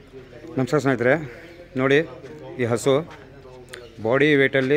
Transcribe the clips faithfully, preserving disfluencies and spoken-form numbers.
ನಮಸ್ಕಾರ ಸ್ನೇಹಿತರೆ, ನೋಡಿ ಈ ಹಸು ಬಾಡಿ ವೇಟಲ್ಲಿ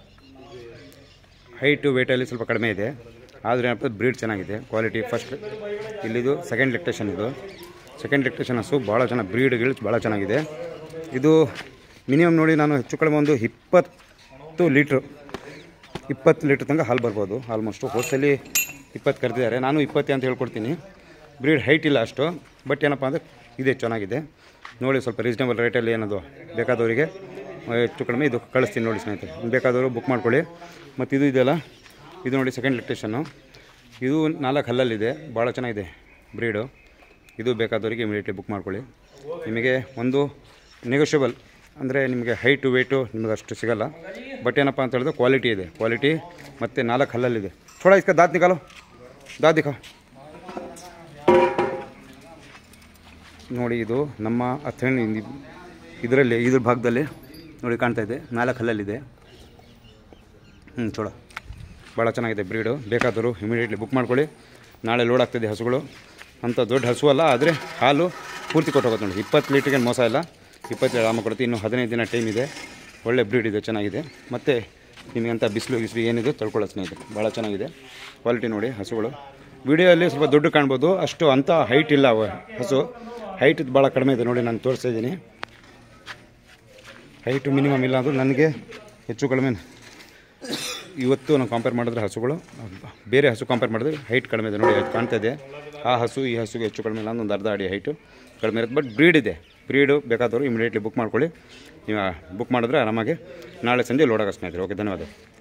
ಹೈಟು ವೇಟಲ್ಲಿ ಸ್ವಲ್ಪ ಕಡಿಮೆ ಇದೆ. ಆದರೆ ಏನಪ್ಪ ಬ್ರೀಡ್ ಚೆನ್ನಾಗಿದೆ, ಕ್ವಾಲಿಟಿ ಫಸ್ಟ್. ಇಲ್ಲಿದು ಸೆಕೆಂಡ್ ಲೆಕ್ಟೇಷನ್, ಇದು ಸೆಕೆಂಡ್ ಲೆಕ್ಟೇಷನ್ ಹಸು ಭಾಳ ಚೆನ್ನಾಗಿ ಬ್ರೀಡ್ ಗಿಲ್ಸ್ ಭಾಳ ಚೆನ್ನಾಗಿದೆ. ಇದು ಮಿನಿಮಮ್ ನೋಡಿ ನಾನು ಹೆಚ್ಚು ಕಡಿಮೆ ಒಂದು ಇಪ್ಪತ್ತು ಲೀಟ್ರು ಇಪ್ಪತ್ತು ಲೀಟ್ರ್ ತನಕ ಹಾಲು ಬರ್ಬೋದು. ಆಲ್ಮೋಸ್ಟು ಹೋಸಲಿ ಇಪ್ಪತ್ತು ಕರೆದಿದ್ದಾರೆ, ನಾನು ಇಪ್ಪತ್ತು ಅಂತ ಹೇಳ್ಕೊಡ್ತೀನಿ. ಬ್ರೀಡ್ ಹೈಟ್ ಇಲ್ಲ ಅಷ್ಟು, ಬಟ್ ಏನಪ್ಪ ಅಂದರೆ ಇದೆ ಚೆನ್ನಾಗಿದೆ. ನೋಡಿ ಸ್ವಲ್ಪ ರೀಸನೇಬಲ್ ರೇಟಲ್ಲಿ ಏನದು ಬೇಕಾದವರಿಗೆ ಹೆಚ್ಚು ಕಡಿಮೆ ಇದು ಕಳಿಸ್ತೀನಿ ನೋಡಿ ಸ್ನೇಹಿತರೆ. ಬೇಕಾದವರು ಬುಕ್ ಮಾಡ್ಕೊಳ್ಳಿ. ಮತ್ತು ಇದು ಇದೆಯಲ್ಲ, ಇದು ನೋಡಿ ಸೆಕೆಂಡ್ ಲೆಕ್ಟೇಷನ್ನು, ಇದು ನಾಲ್ಕು ಹಲ್ಲಲ್ಲಿದೆ, ಭಾಳ ಚೆನ್ನಾಗಿದೆ ಬ್ರೀಡು. ಇದು ಬೇಕಾದವರಿಗೆ ಇಮಿಡಿಯೇಟ್ಲಿ ಬುಕ್ ಮಾಡ್ಕೊಳ್ಳಿ. ನಿಮಗೆ ಒಂದು ನೆಗೋಷಿಯಬಲ್ ಅಂದರೆ ನಿಮಗೆ ಹೈಟು ವೇಟು ನಿಮಗೆ ಅಷ್ಟು ಸಿಗೋಲ್ಲ, ಬಟ್ ಏನಪ್ಪ ಅಂತ ಹೇಳಿದ್ರೆ ಕ್ವಾಲಿಟಿ ಇದೆ, ಕ್ವಾಲಿಟಿ ಮತ್ತು ನಾಲ್ಕು ಹಲ್ಲಲ್ಲಿದೆ. ಥೋಡ ಇಸ್ಕ ದಾತ್ ನಿಕಾಲೋ, ದಾತ್ ದಿಖಾओ. ನೋಡಿ ಇದು ನಮ್ಮ ಅಥಣಿ ಇದರಲ್ಲಿ ಇದ್ರ ಭಾಗದಲ್ಲಿ ನೋಡಿ ಕಾಣ್ತಾ ಇದೆ, ನಾಲ್ಕು ಹಲ್ಲಲ್ಲಿದೆ. ಹ್ಞೂ ಚೋಳ ಭಾಳ ಚೆನ್ನಾಗಿದೆ ಬ್ರೀಡು. ಬೇಕಾದರೂ ಇಮಿಡಿಯೇಟ್ಲಿ ಬುಕ್ ಮಾಡ್ಕೊಳ್ಳಿ. ನಾಳೆ ಲೋಡ್ ಆಗ್ತಿದೆ ಹಸುಗಳು. ಅಂಥ ದೊಡ್ಡ ಹಸು ಅಲ್ಲ, ಆದರೆ ಹಾಲು ಪೂರ್ತಿ ಕೊಟ್ಟು ಹೋಗುತ್ತೆ ನೋಡಿ. ಇಪ್ಪತ್ತು ಲೀಟ್ರಿಗೆ ಮೋಸ ಇಲ್ಲ, ಇಪ್ಪತ್ತು ಆರಾಮ ಕೊಡುತ್ತೆ. ಇನ್ನೂ ಹದಿನೈದು ದಿನ ಟೈಮ್ ಇದೆ. ಒಳ್ಳೆ ಬ್ರೀಡ್ ಇದೆ, ಚೆನ್ನಾಗಿದೆ. ಮತ್ತು ನಿಮಗಂತ ಬಿಸಿಲು ಗಿಸಿಲು ಏನಿದೆ ತಳ್ಕೊಳ್ಳೋ ಸ್ನೇಹಿತರೆ, ಭಾಳ ಚೆನ್ನಾಗಿದೆ ಕ್ವಾಲಿಟಿ. ನೋಡಿ ಹಸುಗಳು ವಿಡಿಯೋಲ್ಲಿ ಸ್ವಲ್ಪ ದೊಡ್ಡ ಕಾಣ್ಬೋದು, ಅಷ್ಟು ಅಂಥ ಹೈಟ್ ಇಲ್ಲ ಅವ ಹಸು. ಹೈಟ್ ಭಾಳ ಕಡಿಮೆ ಇದೆ ನೋಡಿ, ನಾನು ತೋರಿಸ್ತಾ ಇದ್ದೀನಿ. ಹೈಟು ಮಿನಿಮಮ್ ಇಲ್ಲ ಅಂದರೂ ನನಗೆ ಹೆಚ್ಚು ಕಡಿಮೆ ಇವತ್ತು ನಾವು ಕಂಪೇರ್ ಮಾಡಿದ್ರೆ ಹಸುಗಳು ಬೇರೆ ಹಸು ಕಂಪೇರ್ ಮಾಡಿದ್ರೆ ಹೈಟ್ ಕಡಿಮೆ ಇದೆ ನೋಡಿ, ಅದು ಕಾಣ್ತಾ ಇದೆ. ಆ ಹಸು ಈ ಹಸುಗೆ ಹೆಚ್ಚು ಕಡಿಮೆ ಇಲ್ಲ ಅಂದ್ರೆ ಒಂದು ಅರ್ಧ ಅಡಿ ಹೈಟು ಕಡಿಮೆ ಇರುತ್ತೆ. ಬಟ್ ಬ್ರೀಡ್ ಇದೆ, ಬ್ರೀಡು ಬೇಕಾದವರು ಇಮಿಡಿಯೇಟ್ಲಿ ಬುಕ್ ಮಾಡ್ಕೊಳ್ಳಿ. ನೀವು ಬುಕ್ ಮಾಡಿದ್ರೆ ಆರಾಮಾಗಿ ನಾಳೆ ಸಂಜೆ ಲೋಡ್ ಆಗೋ ಸ್ನೇಹಿತರೆ. ಓಕೆ, ಧನ್ಯವಾದ.